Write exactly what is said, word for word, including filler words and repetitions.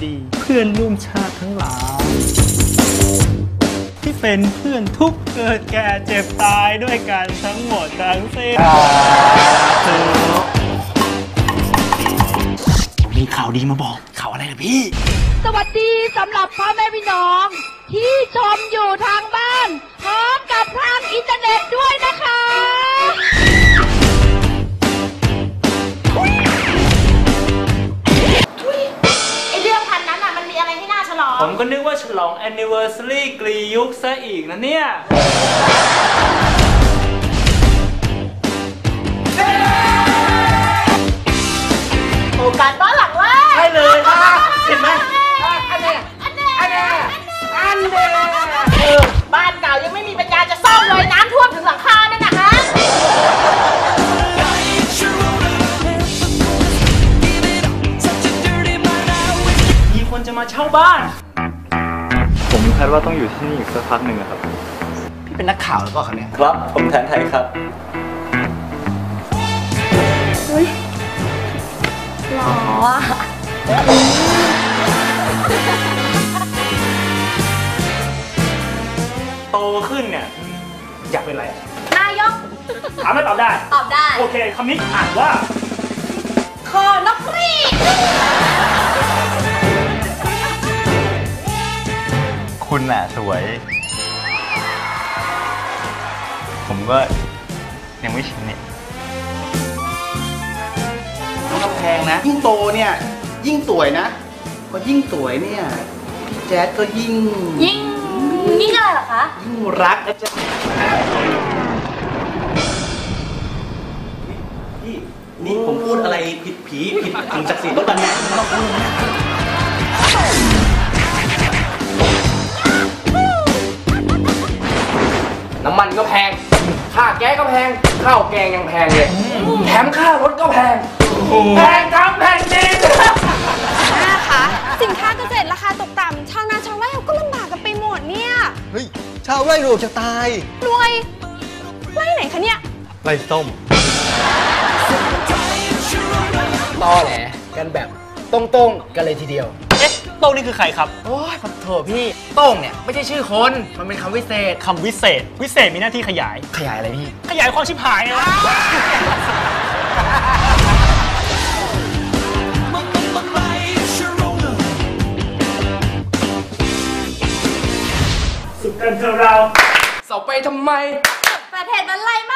ดีเพื่อนร่วมชาติทั้งหลายที่เป็นเพื่อนทุกเกิดแก่เจ็บตายด้วยกันทั้งหมดทั้งสิ้นมีข่าวดีมาบอกข่าวอะไรล่ะพี่สวัสดีสำหรับพ่อแม่พี่น้องที่ชมอยู่ทางบ้านพร้อมกับทางอินเทอร์เน็ตด้วยนะคะไอเรื่องพันนั้นอ่ะมันมีอะไรให้น่าฉลองผมก็นึกว่าฉลอง anniversary กรียุคซะอีกนะเนี่ยโอกาสบ้านหลังว่าใช่เลยเห็นไหมอันเนี้ยอันเนี้ยอันเนี้ยอันเนี้ยเออบ้านเก่ายังไม่มีปัญญาจะซ่อมเลยน้ำท่วมถึงหลังคาเนี่ยนะฮะมีคนจะมาเช่าบ้านผมคาดว่าต้องอยู่ที่นี่อีกสักพักหนึ่งครับพี่เป็นนักข่าวหรือเปล่าครับเนี่ยครับผมแทนไทยครับเฮ้ยหล่ออ่ะโตขึ้นเนี่ยอยากเป็นอะไรนายกถามไม่ตอบได้ตอบได้โอเคคำนี้อ่านว่าคอนกรีคุณน่ะสวยผมก็ยังไม่ชินเนี่ยน้องกำแพงนะยิ่งโตเนี่ยยิ่งสวยนะพอยิ่งสวยเนี่ยพี่แจ๊ดก็ยิ่งยิ่งยิ่งอะไรเหรอคะยิ่งรักนะจ๊ะพี่นี่ผมพูดอะไรผิดผีผิดสิ่งศักดิ์สิทธิ์แล้วกันเนี่ยไม่ต้องพูดนะน้ำมันก็แพงค่าแก๊สก็แพงข้าวแกงยังแพงเลยแถมค่ารถก็แพงแพงทั้งแผ่นดินนะคะสินค้าเกษตรราคาตกต่ำชาวนาชาวไร่เขาก็ลำบากกันไปหมดเนี่ยเฮ้ยชาวไร่รวยจะตายรวยไร่ไหนคะเนี่ยไร่ส้มตอแหลกันแบบตรงๆกันเลยทีเดียวเอ๊ะโต้งนี่คือใครครับโอ้ยขอโทษพี่โต้งเนี่ยไม่ใช่ชื่อคนมันเป็นคำวิเศษคำวิเศษวิเศษมีหน้าที่ขยายขยายอะไรพี่ขยายความชิบหายนะสุดกันเธอเราเสาไปทำไมประเทศมันไล่มา